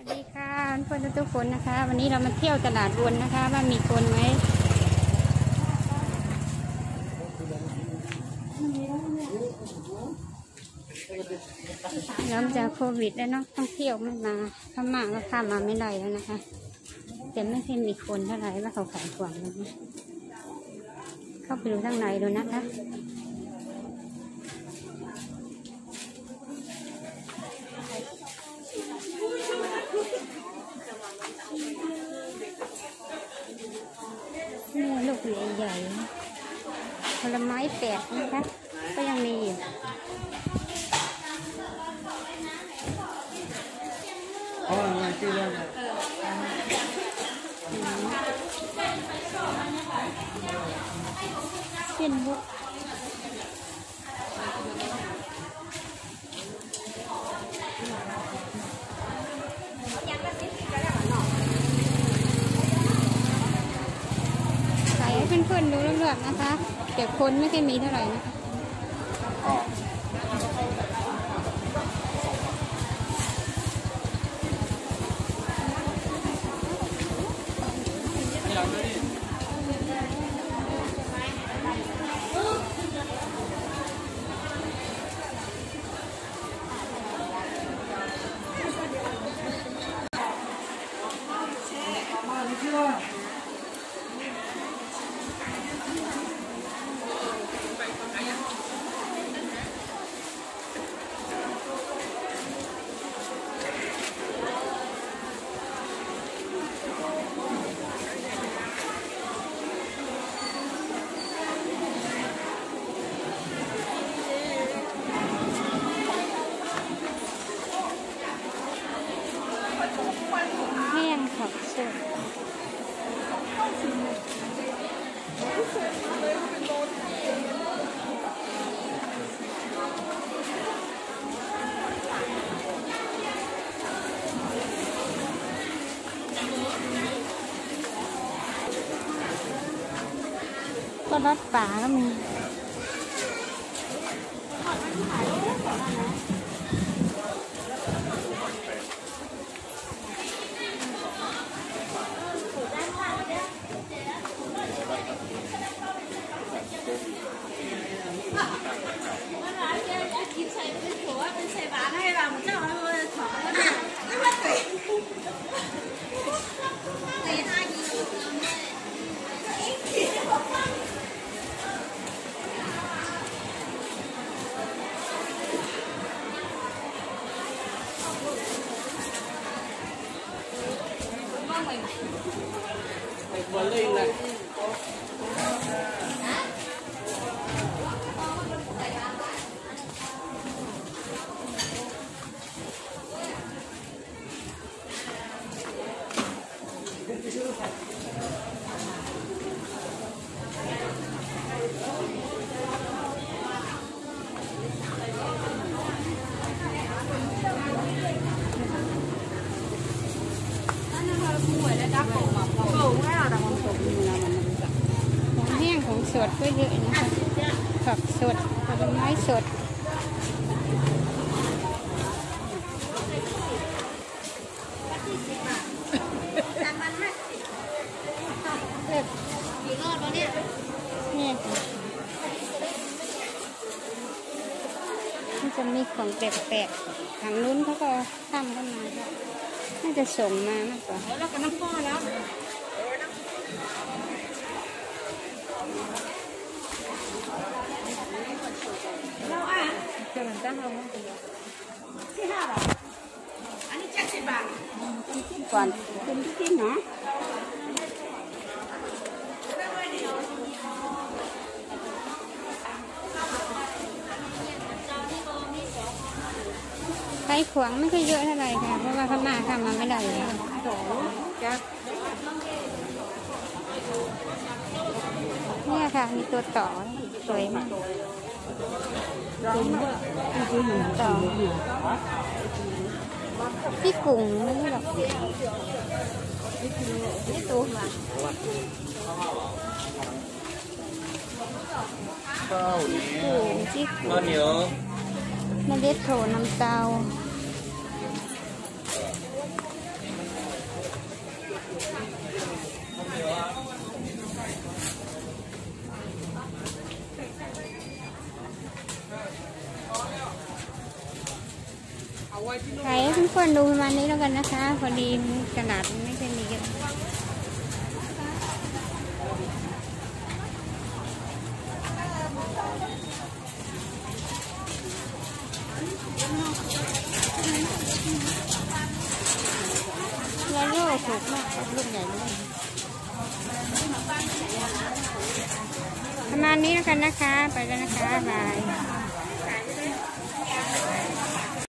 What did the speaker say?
ดีค่ะเพื่อนทุกคนนะคะวันนี้เรามาเที่ยวตลาดวนนะคะว่ามีคนไหมหลังจากโควิดแล้วเนาะต้องเที่ยวไม่มาถ้ามาก็ข้ามมาไม่ได้แล้วนะคะแต่ไม่เคยมีคนเท่าไหร่ว่าเขาขายของแล้วนะเข้าไปดูข้างในดูนะคะนี่ลูกใหญ่ๆผลไม้แปลกนะคะก็ยังมีอยู่เส้นบุกขายให้เพื่อนๆดูเรื่อยๆนะคะแต่คนไม่เคยมีเท่าไหร่นะคะแห้งผักสดก็รสป่าก็มีของแห้งของสดก็เยอะนะคะผักสดผลไม้สดนี่มันจะมีของแปลกๆทางนู้นเขาก็ทำเข้ามาน่าจะส่งมามากกว่าแล้วก็น้ำพ่อแล้วเราอ่ะเกินตั้งเราที่5 บาทอันนี้70 บาทก่อนเป็นที่เนาะใช้ขวางไม่ค่อยเยอะเท่าไหร่ค่ะเพราะว่าข้างหน้าทำมาไม่ได้เลยเนี่ยค่ะมีตัวต่อสวยมากต่อที่กลุ่มไม่ใช่หรอกนี่ตัวมาข้าวเหนียวเมล็ดโถน้ำเตาถ่ายให้ทุกคนดูประมาณนี้แล้วกันนะคะพอดีตลาดไม่เคยมีกันแล้วโลกถูกมากลูกใหญ่เลยประมาณนี้แล้วกันนะคะไปแล้วนะคะบาย